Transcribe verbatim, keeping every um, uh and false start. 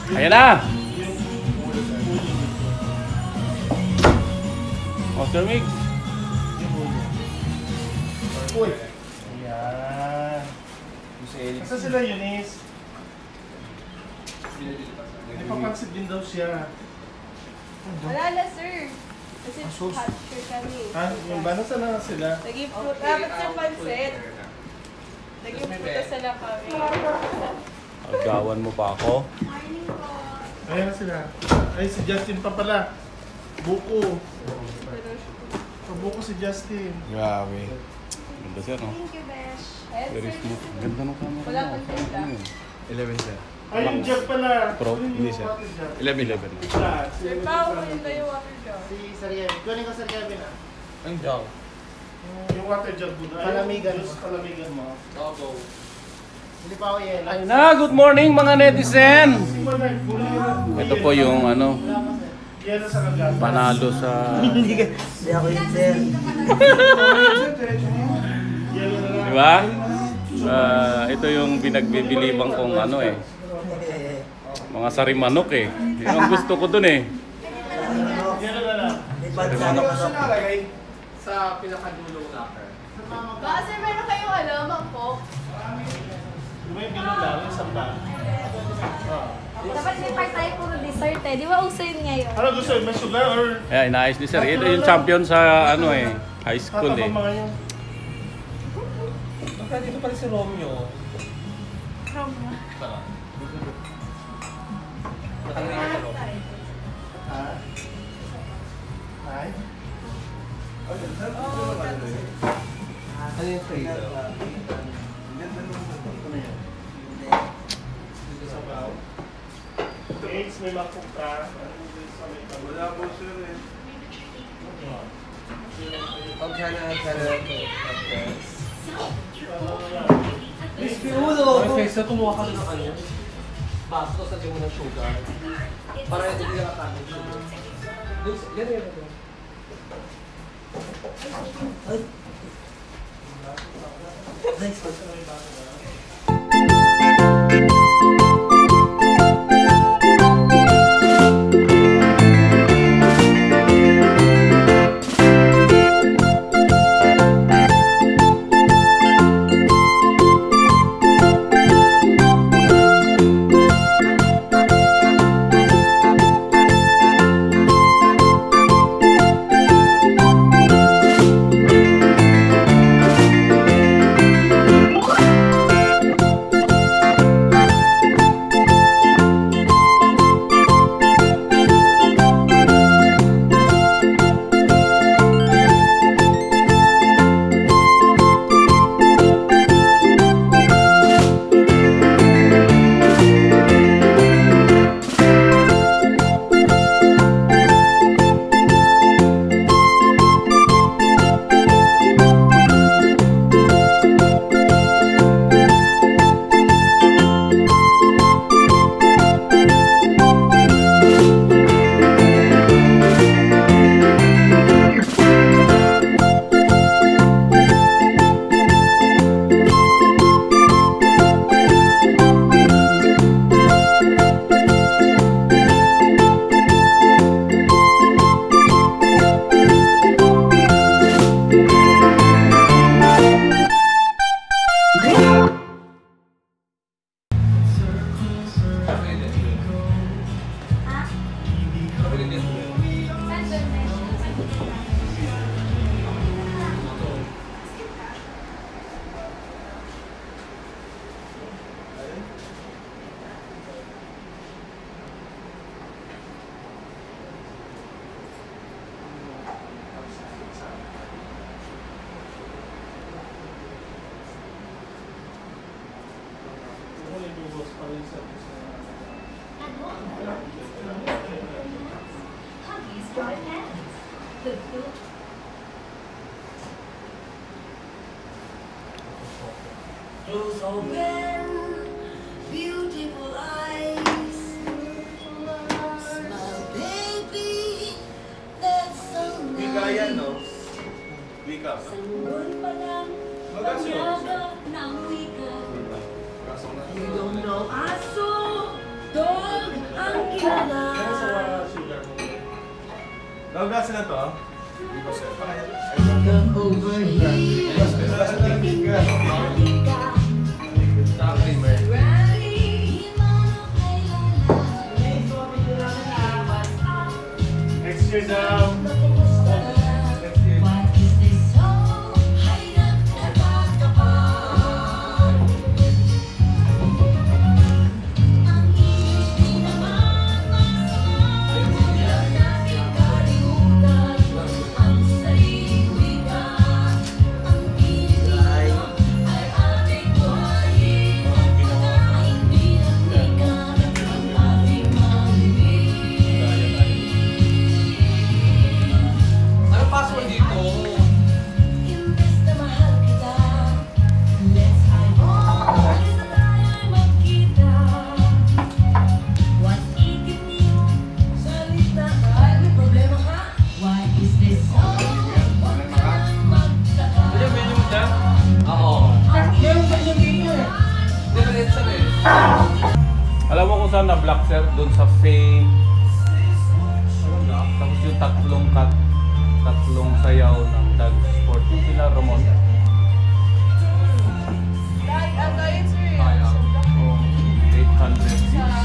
Ayan na! Master Mix. Uy! Ayan. Asa sila, Eunice? Hindi pa pansit din daw siya. Wala na, sir. Kasi hot sure kami. Ha? Yung ba? Nasaan na sila? Naging fruit. Dapat sa pansit. Naging fruit sila kami. Agawan mo pa ako. Ayan na sila. Ay, si Justin pa pala. Buko. Buko si Justin. Grabe. Ganda siya, no? Thank you, Besh. Very smooth. Ganda ng camera. Wala pang tinta. eleven sir. Ay, yung jug pala. Pro? Hindi siya. eleven. eleven. Sir Pao, yun na yung water jug. Si Sir Kevin. Kunin ko Sir Kevin ah. Ang jog. Yung water jug mo. Palamigan mo. Juice palamigan mo. Opo. Hindi pa ako yan. Ayun na, good morning mga netizen! Ito po yung ano, Yan sa kagata. panalo sa... Hindi ka. Hindi ako yun Sir. Di ba? Ah, ito yung pinagbibilibang kong ano eh. Mga sarimanok eh. Yun ang gusto ko dun eh. Yan na lang. Sarimanok. Sa pinakadulong locker. Baka sir, meron kayong alam, mangkok. Di ba yung ginula? Yung samba? Dapat may part tayo puro dessert eh. Di ba uso yun ngayon? Ano gusto? May sugar or... Ayan, inaayos ni sir. Ito yung champion sa ano eh, high school eh. Mga yun. Baka dito pala si Romeo. Romeo. Nakalagay ko sa Romeo. Ha? Ay? Ano yung freezer? Eggs, may makuk ka. Wala po sir eh. Pag sana, sana. Miss Piulo! Okay, so kumuha ka na ng ano? Baso, sabi mo ng sugar. Para hindi ka nakakagod sugar. Yan yan ito. Ay. Nice. Close open, beautiful eyes. Smile, baby, that's so nice. Wika yan, no? Wika ba? Sanggol pa lang, panyaga ng wika. You don't know aso, dog, sugar mo. Gawagasin na to? Hindi ko sir. Next year daw. Next year. Ano password dito? Ano yung menu mo dyan? Oo. Meron pa yung menu eh. Different eh. Alam mo kung saan na-block sir? Doon sa fame. Tapos yung tatlong kat tatlong sayaw ng dog sport. Yung sila Ramon. Dahil, ah, dahil sir. Kaya. Oh, eight hundred views.